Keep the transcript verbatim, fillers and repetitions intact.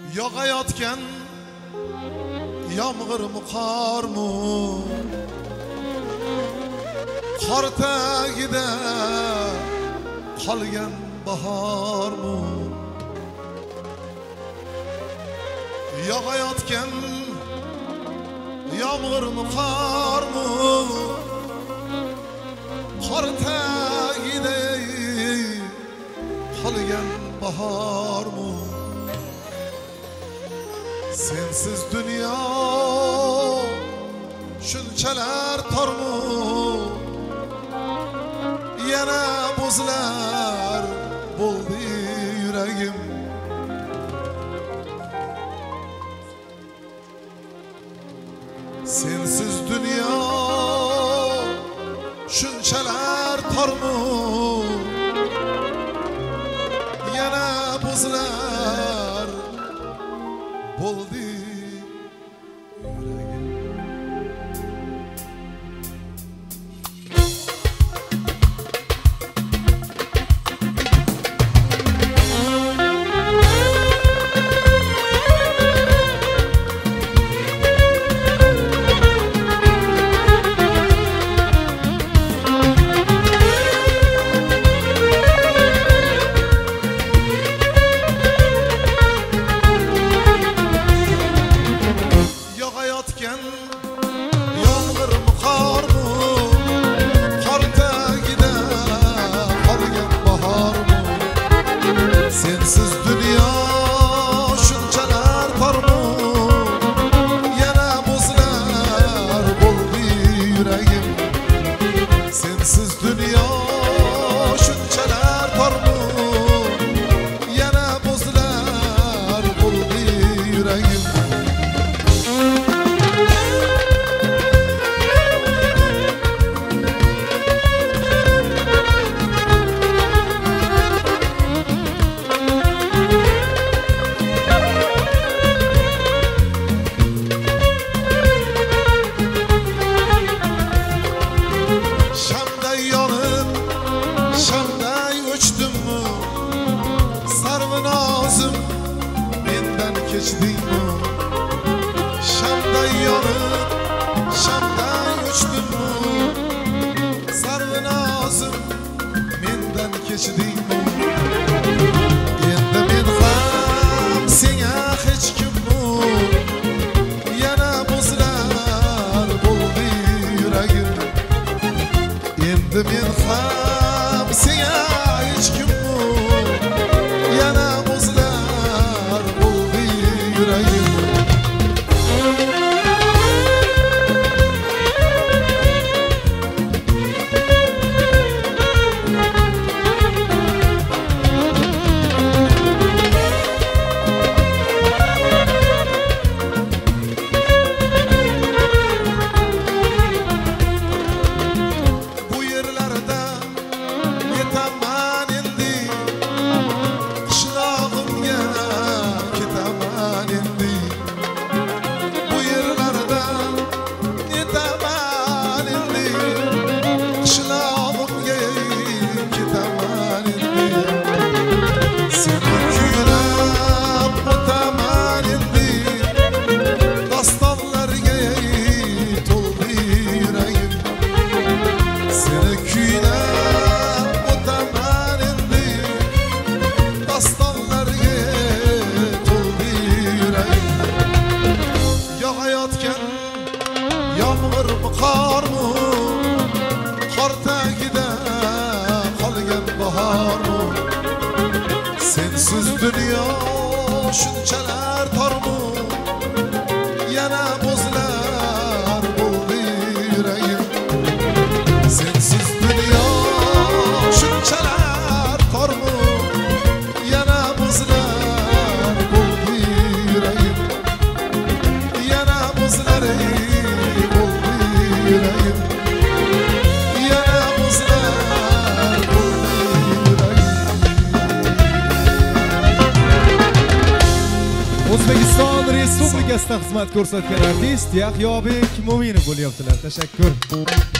Yog'ayotgan yomg'irmi qormi qor tagida qolgan bahormi yog'ayotgan yomg'irmi qormi qor tagida qolgan bahormi sensiz dunyo shunchalar tormu yana buzlar bo'ldi yuragim sensiz dunyo shunchalar tormu yana buzlar bo'ldi kechdingmi shamday yonib shamday uchdimmi sarvinozim mendan kechdingmi endi men ham senga hech kimmi yana buzlar bo'ldi yuragim endi men ham senga hech kimmi yana buzlar bo'ldi yuragim bu yerlarda yetaman endi qishlog'imga ketaman endi bu yerlarda yetaman endi qishlog'imga ketaman endi seni kuylab o'taman endi dostonlarga to'ldi yuragim seni kuylab o'taman endi dostonlarga to'ldi yuragim yog'ayotgan yomg'irmi qormi qor tagida qolgan bahormi sensiz dunyo shunchalar tormu yana buzlar bo'ldi yuragim sensiz dunyo shunchalar tormu yana buzlar bo'ldi yuragim yana buzlar bo'ldi yuragim yana buzlar bo'ldi yuragim O'zbekiston Respublikasida xizmat ko'rsatgan artist Yahyobek Mo'minov bo'lyaptilar. Tashakkur.